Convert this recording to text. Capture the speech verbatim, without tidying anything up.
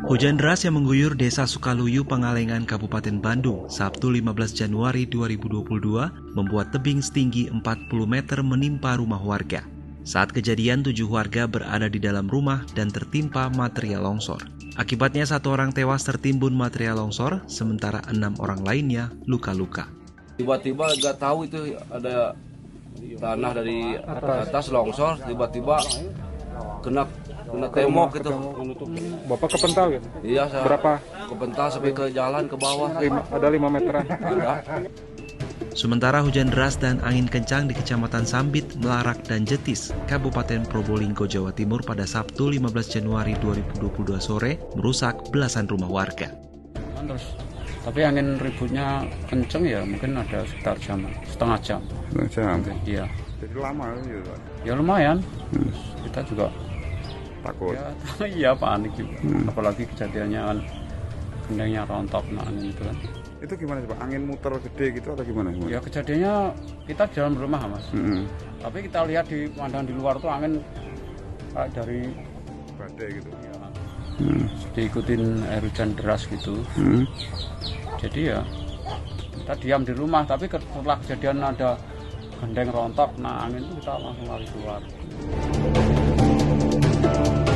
Hujan deras yang mengguyur Desa Sukaluyu, Pangalengan, Kabupaten Bandung, Sabtu lima belas Januari dua ribu dua puluh dua, membuat tebing setinggi empat puluh meter menimpa rumah warga. Saat kejadian, tujuh warga berada di dalam rumah dan tertimpa material longsor. Akibatnya satu orang tewas tertimbun material longsor, sementara enam orang lainnya luka-luka. Tiba-tiba nggak tahu itu ada tanah dari atas longsor, tiba-tiba kena kena tembok gitu. Bapak kepental gitu? Iya, saya berapa? Kepental sampai ke jalan ke bawah. Lima, ada lima meteran? Ada. Sementara hujan deras dan angin kencang di Kecamatan Sambit, Melarak, dan Jetis, Kabupaten Probolinggo, Jawa Timur pada Sabtu lima belas Januari dua ribu dua puluh dua sore merusak belasan rumah warga. Terus, tapi angin ributnya kenceng ya, mungkin ada sekitar jam, setengah jam. Setengah jam? Iya. Jadi lama ya? Ya lumayan, Hmm. kita juga Takut? ya, iya panik juga, hmm. apalagi kejadiannya kan gendengnya rontok, nah angin itu kan. Itu gimana Pak? Angin muter gede gitu atau gimana? Ya kejadiannya kita di dalam rumah mas, hmm. tapi kita lihat di pandang di luar tuh angin kayak dari badai gitu. Ya, hmm. diikutin air hujan deras gitu. Hmm. Jadi ya kita diam di rumah, tapi setelah kejadian ada gendeng rontok, nah angin itu kita langsung lari keluar.